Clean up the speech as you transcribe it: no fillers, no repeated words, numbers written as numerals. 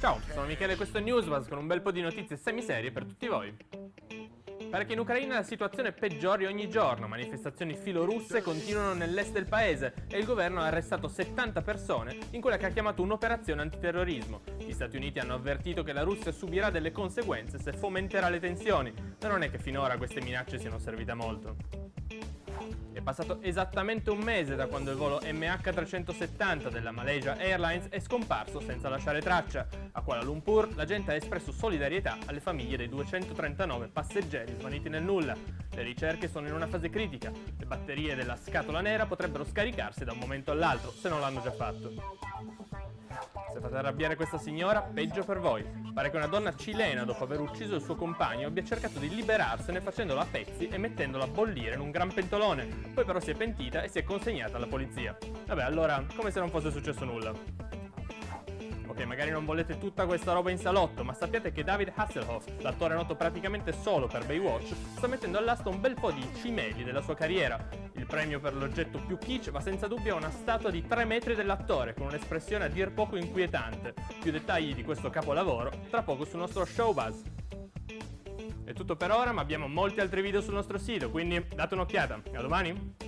Ciao, sono Michele e questo è Newsbuzz con un bel po' di notizie semiserie per tutti voi. Pare che in Ucraina la situazione peggiori ogni giorno, manifestazioni filorusse continuano nell'est del paese e il governo ha arrestato 70 persone in quella che ha chiamato un'operazione antiterrorismo. Gli Stati Uniti hanno avvertito che la Russia subirà delle conseguenze se fomenterà le tensioni, ma non è che finora queste minacce siano servite a molto. È passato esattamente un mese da quando il volo MH370 della Malaysia Airlines è scomparso senza lasciare traccia. A Kuala Lumpur la gente ha espresso solidarietà alle famiglie dei 239 passeggeri svaniti nel nulla. Le ricerche sono in una fase critica. Le batterie della scatola nera potrebbero scaricarsi da un momento all'altro, se non l'hanno già fatto. Se fate arrabbiare questa signora, peggio per voi. Pare che una donna cilena, dopo aver ucciso il suo compagno, abbia cercato di liberarsene facendolo a pezzi e mettendolo a bollire in un gran pentolone. Poi però si è pentita e si è consegnata alla polizia. Vabbè, allora, come se non fosse successo nulla. Ok, magari non volete tutta questa roba in salotto, ma sappiate che David Hasselhoff, l'attore noto praticamente solo per Baywatch, sta mettendo all'asta un bel po' di cimeli della sua carriera. Il premio per l'oggetto più kitsch va senza dubbio a una statua di 3 metri dell'attore, con un'espressione a dir poco inquietante. Più dettagli di questo capolavoro tra poco sul nostro Showbuzz. È tutto per ora, ma abbiamo molti altri video sul nostro sito, quindi date un'occhiata. A domani!